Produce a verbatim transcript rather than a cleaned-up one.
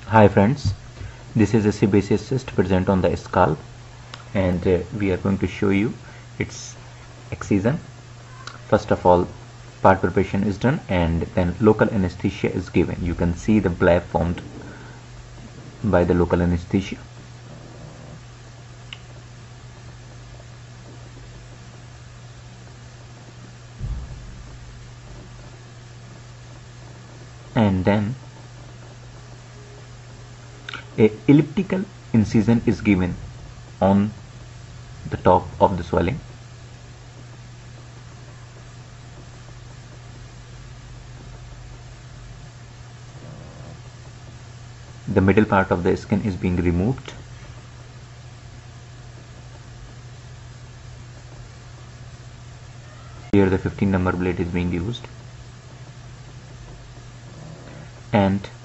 Hi friends, this is a sebaceous cyst present on the scalp, and uh, we are going to show you its excision. First of all, part preparation is done and then local anesthesia is given. You can see the bleb formed by the local anesthesia. And then a elliptical incision is given on the top of the swelling. The middle part of the skin is being removed. Here the fifteen number blade is being used, and